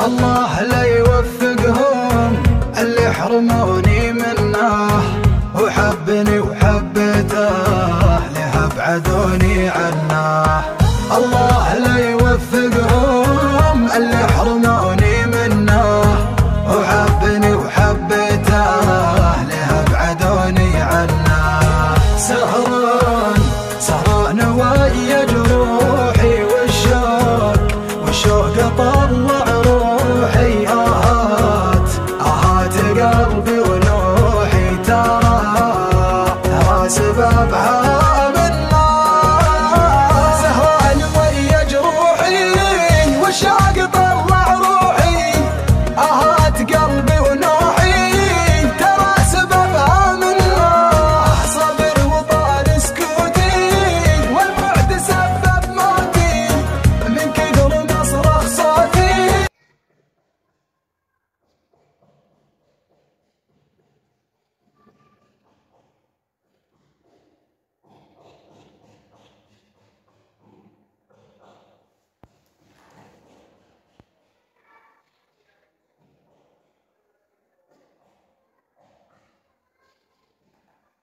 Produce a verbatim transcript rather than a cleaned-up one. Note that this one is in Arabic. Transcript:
الله لا يوفقهم اللي حرموني منه، وحبني وحبته ليه ابعدوني عنه. الله لا يوفقهم اللي حرموني